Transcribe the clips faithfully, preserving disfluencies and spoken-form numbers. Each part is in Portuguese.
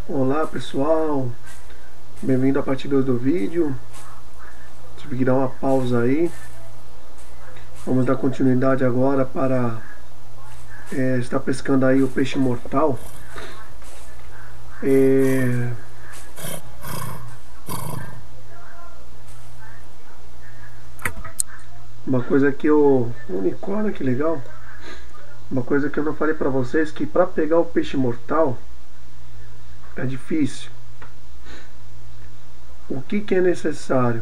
Olá pessoal, bem-vindo à parte dois do vídeo. Tive que dar uma pausa aí. Vamos dar continuidade agora para é, estar pescando aí o peixe mortal. É... Uma coisa que eu... Unicórnio, que legal. Uma coisa que eu não falei para vocês, que para pegar o peixe mortal é difícil. O que que é necessário?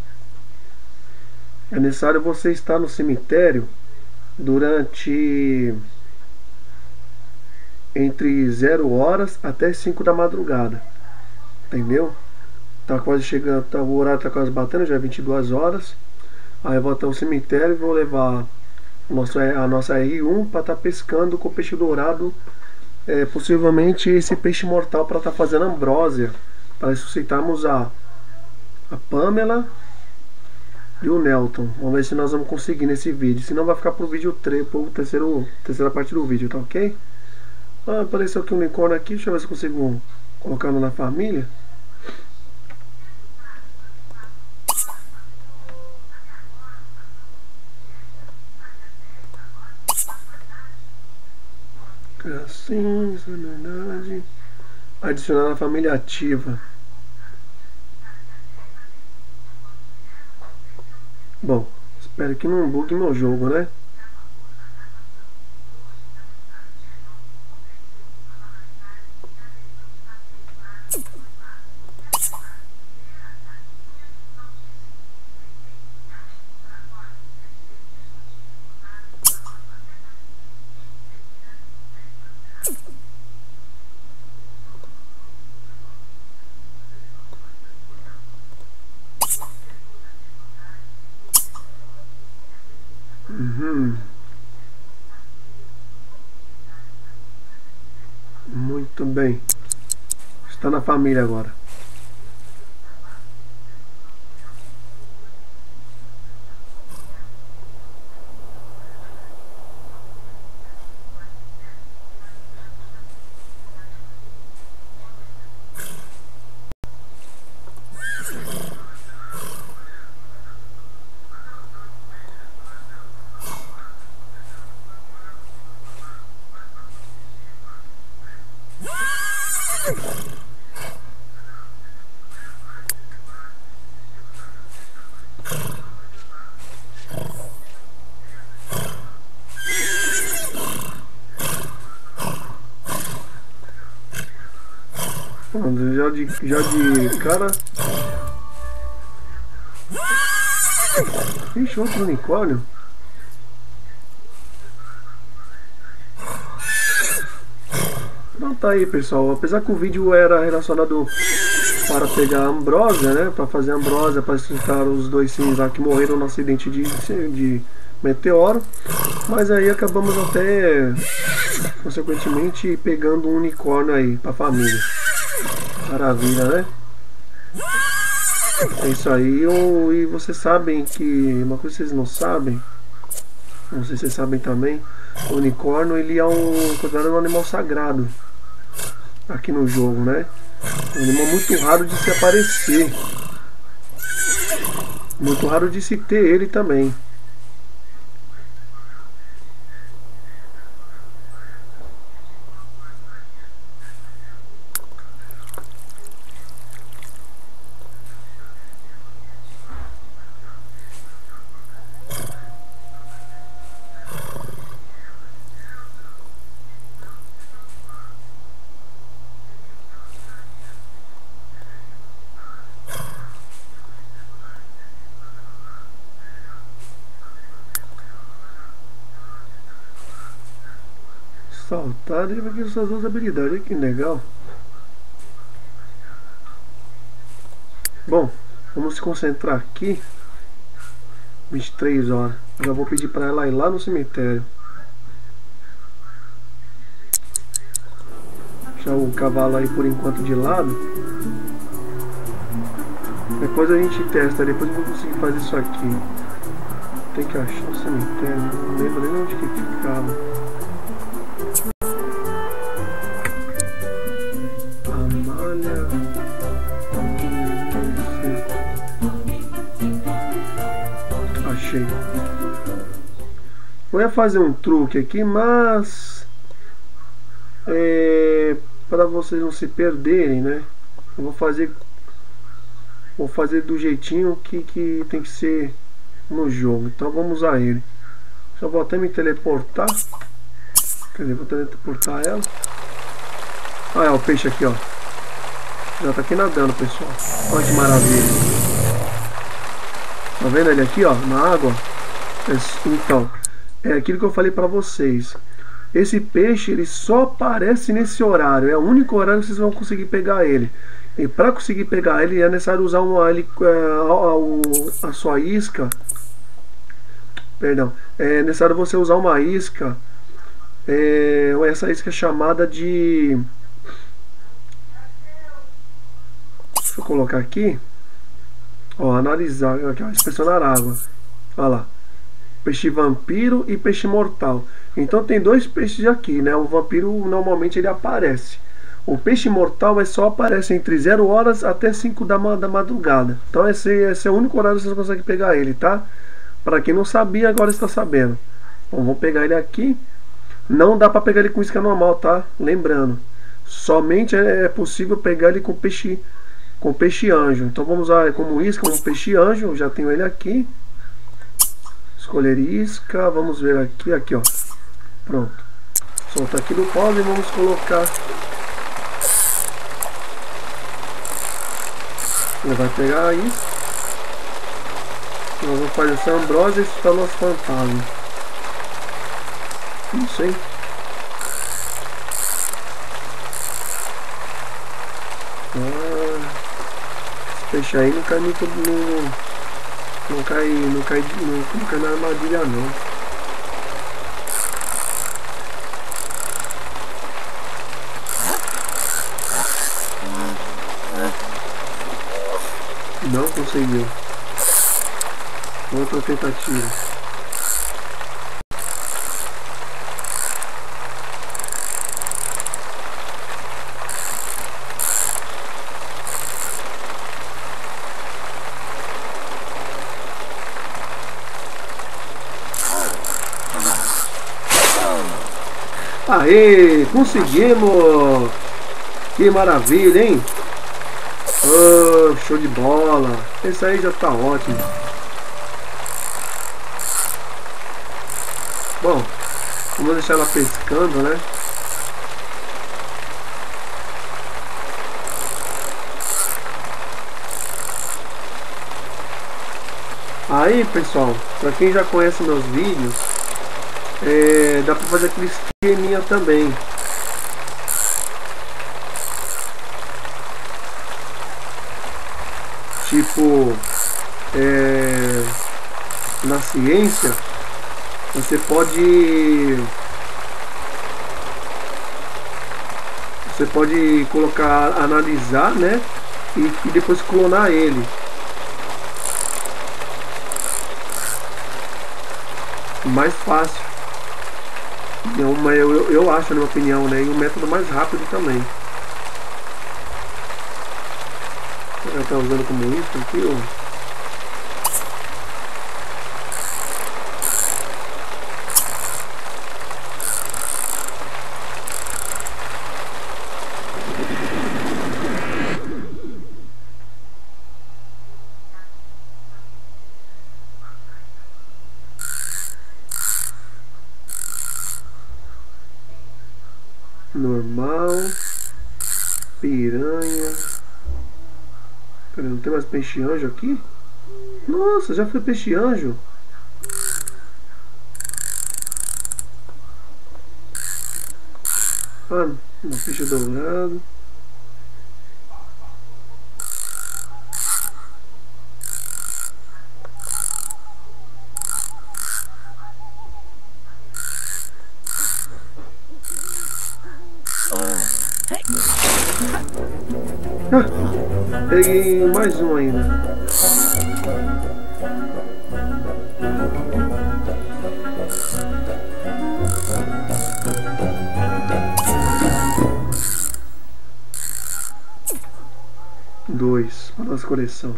É necessário você estar no cemitério durante entre zero horas até cinco da madrugada. Entendeu? Tá quase chegando, tá, o horário tá quase batendo, já é vinte e duas horas. Aí eu vou até o cemitério e vou levar o nosso, a nossa R um para estar tá pescando com peixe dourado. É, possivelmente esse peixe mortal para estar tá fazendo ambrósia. Para ressuscitarmos a, a Pamela e o Nelton. Vamos ver se nós vamos conseguir nesse vídeo. Senão vai ficar pro vídeo três, pro terceiro, terceira parte do vídeo, tá ok? Ah, apareceu aqui um unicórnio aqui, deixa eu ver se eu consigo colocar na família. Assim, isso é verdade. Adicionar na família ativa. Bom, espero que não bugue meu jogo, né? Uhum. Muito bem. Está na família agora. Já de, já de cara. Ixi, outro unicórnio. Então tá aí, pessoal. Apesar que o vídeo era relacionado para pegar a ambrósia, né? Para fazer a ambrósia, para explicar os dois sims lá que morreram no acidente de, de meteoro. Mas aí acabamos até, consequentemente, pegando um unicórnio aí para a família. Maravilha, né? É isso aí. Eu, e vocês sabem que uma coisa que vocês não sabem, não sei se vocês sabem também, o unicórnio ele é um, considerado um animal sagrado aqui no jogo, né? Um animal muito raro de se aparecer, muito raro de se ter ele também. Saltar, ele vai ter essas duas habilidades, olha que legal. Bom, vamos se concentrar aqui. vinte e três horas. Eu já vou pedir para ela ir lá no cemitério. Deixar o cavalo aí por enquanto de lado. Depois a gente testa, depois eu vou conseguir fazer isso aqui. Tem que achar o cemitério, não lembro nem onde que ficava. Eu ia fazer um truque aqui, mas é, para vocês não se perderem, né? Eu vou fazer vou fazer do jeitinho que, que tem que ser no jogo. Então vamos usar ele. Só vou até me teleportar. Quer dizer, vou teleportar ela. Ah, é o peixe aqui, ó. Já tá aqui nadando, pessoal. Olha que maravilha. Tá vendo ele aqui, ó, na água? Então, é aquilo que eu falei pra vocês. Esse peixe, ele só aparece nesse horário. É o único horário que vocês vão conseguir pegar ele. E para conseguir pegar ele, é necessário usar uma, ele, a, a, a sua isca. Perdão. É necessário você usar uma isca. É, essa isca é chamada de... Deixa eu colocar aqui. Ó, analisar. Aqui, ó, inspecionar água. Olha lá. Peixe vampiro e peixe mortal. Então tem dois peixes aqui, né? O vampiro normalmente ele aparece. O peixe mortal é só aparece entre zero horas até cinco da, da madrugada. Então esse, esse é o único horário que vocês conseguem pegar ele, tá? Para quem não sabia, agora está sabendo. Bom, vamos pegar ele aqui. Não dá para pegar ele com isca normal, tá? Lembrando. Somente é possível pegar ele com peixe, com peixe anjo. Então vamos usar como isca, como peixe anjo. Eu já tenho ele aqui. Escolher isca. Vamos ver aqui, aqui ó. Pronto. Solta aqui do pau e vamos colocar. Ele vai pegar a isca. Nós vamos fazer essa ambrose e está nosso fantasma. Não sei. Ah, esse peixe aí não cai muito. Não, não cai. Não cai, não, não cai na armadilha não. Não conseguiu. Outra tentativa. Aê, conseguimos! Que maravilha, hein? Oh, show de bola! Esse aí já tá ótimo. Bom, vamos deixar ela pescando, né? Aí, pessoal, pra quem já conhece meus vídeos, é, dá pra fazer aquele esqueminha também. Tipo, é, na ciência, você pode você pode colocar, analisar, né, e, e depois clonar ele. Mais fácil. Eu, eu, eu acho, na minha opinião, né, e o método mais rápido também. Ela tá usando como isso aqui, ó. Normal. Piranha. Pera, não tem mais peixe anjo aqui? Nossa, já foi peixe anjo. Ah, um peixe dourado. Ah, peguei mais um ainda. Dois para nossa coleção.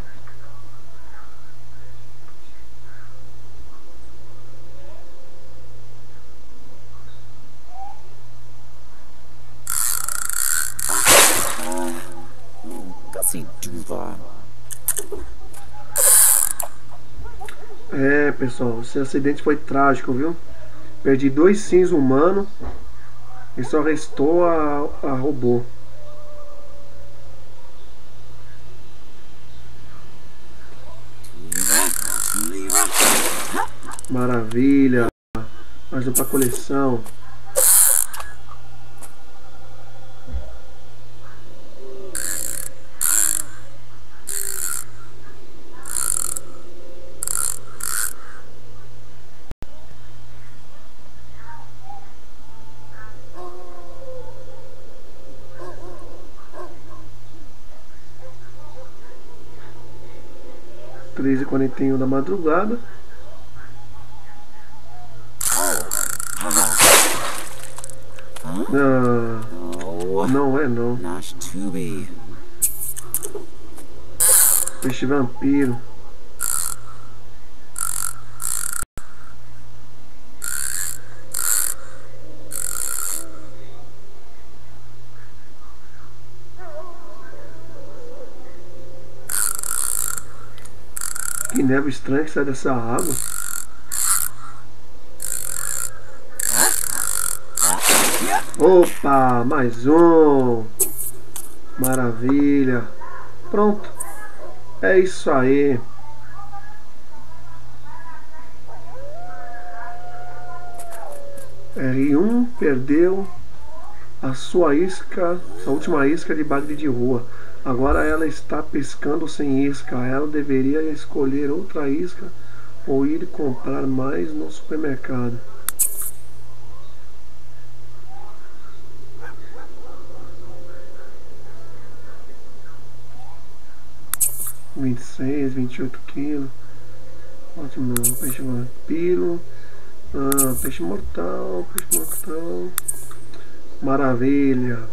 É, pessoal, esse acidente foi trágico, viu? Perdi dois sims humanos e só restou a, a robô. Maravilha! Mais um pra coleção. três e quarenta e um da madrugada. Não, não é não. Peixe vampiro. Que névoa estranha que sai dessa água. Opa, mais um. Maravilha. Pronto. É isso aí. R um perdeu a sua isca, a última isca de bagre de rua. Agora ela está pescando sem isca. Ela deveria escolher outra isca ou ir comprar mais no supermercado. vinte e seis, vinte e oito quilos. Ótimo, peixe vampiro. Ah, peixe mortal, peixe mortal. Maravilha.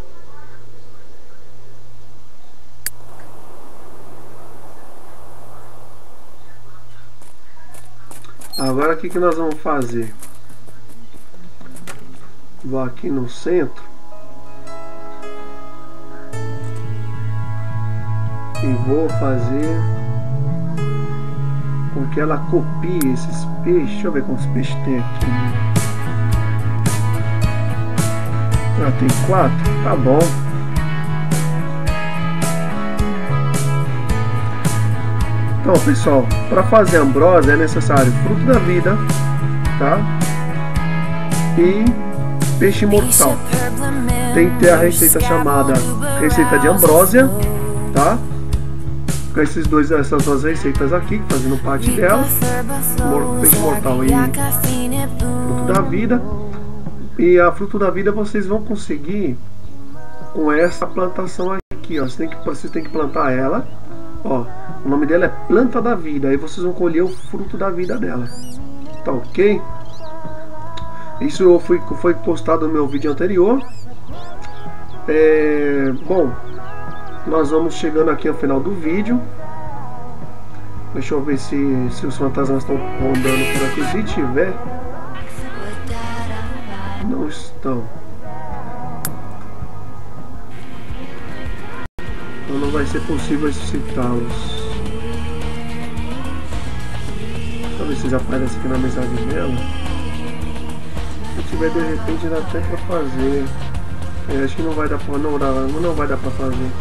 Agora o que, que nós vamos fazer? Vou aqui no centro e vou fazer com que ela copie esses peixes. Deixa eu ver quantos peixes tem aqui. Ah, tem quatro? Tá bom. Então, pessoal, para fazer ambrosia é necessário fruto da vida, tá? E peixe mortal. Tem que ter a receita chamada receita de ambrosia, tá? Com esses dois, essas duas receitas aqui, fazendo parte dela, peixe mortal e fruto da vida. E a fruto da vida vocês vão conseguir com essa plantação aqui, ó. Você tem que, você tem que plantar ela, ó. O nome dela é planta da vida. Aí vocês vão colher o fruto da vida dela, tá ok? Isso foi, foi postado no meu vídeo anterior. É, bom, nós vamos chegando aqui ao final do vídeo. Deixa eu ver se, se os fantasmas estão rondando por aqui. Se tiver, não estão. Então não vai ser possível ressuscitá-los. Deixa eu ver se eles aparecem aqui na mensagem dela. Se tiver, de repente dá até pra fazer. É, acho que não vai dar pra, não, não vai dar pra fazer.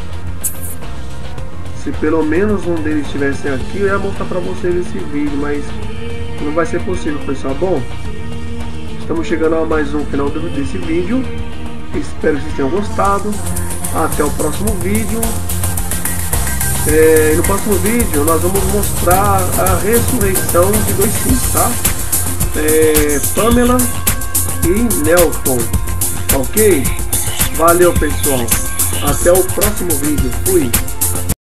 Se pelo menos um deles estivesse aqui, eu ia mostrar pra vocês esse vídeo, mas não vai ser possível, pessoal. Bom, estamos chegando a mais um final desse vídeo. Espero que vocês tenham gostado. Até o próximo vídeo. É, no próximo vídeo nós vamos mostrar a ressurreição de dois sims, tá? É, Pamela e Nelton, ok? Valeu, pessoal. Até o próximo vídeo. Fui.